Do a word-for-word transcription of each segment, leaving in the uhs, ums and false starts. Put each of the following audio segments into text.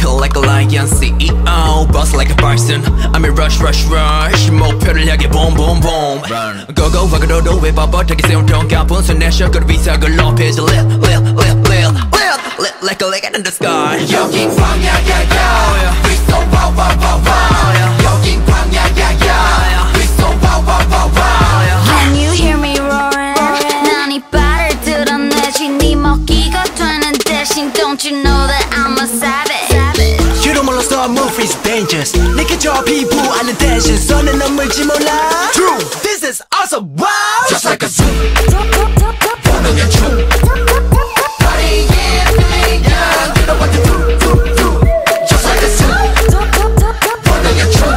kill like a lion. C E O, boss like a bison. I'm in rush, rush, rush. 목표를 향해 boom, boom, boom. Run. Go, go, fuck it, do it, 뻣뻣하게 세운던 가분수 내셔 그 위상을 높이지. Lit, lit, lit, lit, lit, lit like a light in the sky. 여긴 광야야야. We so wow, wow, wow, wow. 여긴 광야야야. We so wow, wow, wow, wow. Can you hear me roaring? 난 이 발을 드러내지 네 먹기가 되는 대신 Don't you know that I'm a savage? You don't 몰라서 move is dangerous. 느껴져 피부 안에 대신 손에 넘을지 몰라. True, this is awesome, wow. Just like a zoo. 보는 게 true. Party yeah, feeling young. You know what to do, do, do. Just like a zoo. 보는 게 true.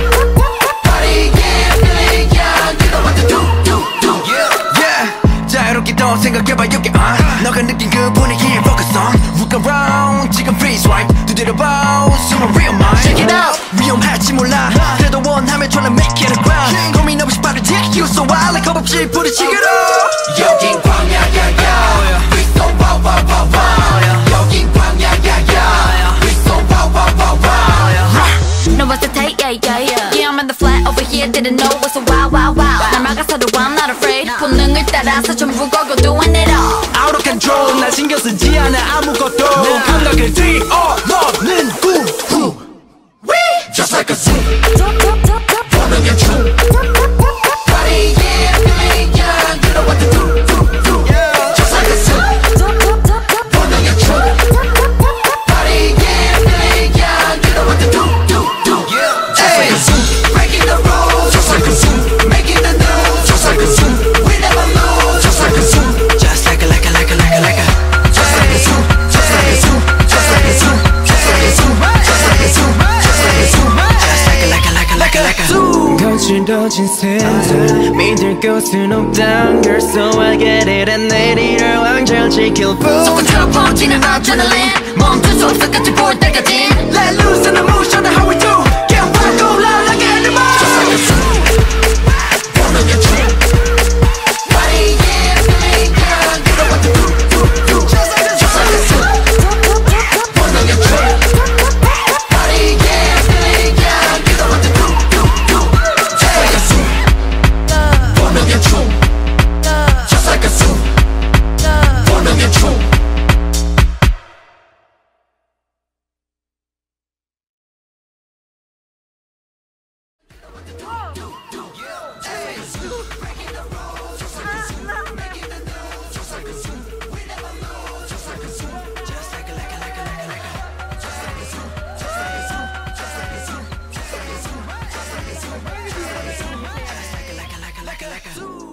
Party yeah, feeling young. You know what to do, do, do. Yeah, yeah. 자유롭게 더 생각해봐 you can uh. 너가 느낀 그 분위기에 focus on. Look around 지금 freeze right. 두드려봐 숨은 real mind. Check it out. 위험할지 몰라. 그래도 원하면 tryna make it a grind. 고민 없이 빠르지 you so wild like 겁없이 부딪히기로. 여긴 광야야야. We so wow, wow, wow, wow. 여긴 광야야야. We so wow, wow, wow, wow. No, what's the take? Yeah, yeah, yeah. Yeah, I'm in the flat over here. Didn't know what's a wow, wow, wow. 날 막아서도 I'm not afraid. 본능을 따라서 전부 걸고 doing it all. Out of control. 날 신경 쓰지 않아 아무것도. 감각을 뛰어넘는 구. Just like a zoo. 보는 게 true. Party yeah, feeling young. You know what to do, do, do. Just like a zoo. 보는 게 true. Party yeah, feeling young. You know what to do, do, do. Just like a zoo. Breaking the rules. Just like a zoo. Making the news. Just like a zoo. We never lose. Just like a zoo. Just like a, like a, like a, like a, like a. Just like a zoo. Just like a zoo. Just like a zoo. Just like a zoo. Just like a zoo. Just like a zoo. Just like a, like a, like a, like a, like a. 거칠어진 세상 믿을 곳은 없단 걸 So I get it and 내리를 왕절 지킬 뿐 소금처럼 번지는 adrenaline 멈출 수 없어 끝을 볼 때까지 Let loose in the motion how we do. Get back go loud like animals. Just like a zoo. 보는 게 true. Party yeah, feeling young. You know what to do, do, do. Just like a zoo. 보는 게 true. Party yeah, feeling young. You know what to do, do, do. Just like a zoo. 보는 게 true. Just like a zoo. 보는 게 true. Like a zoo.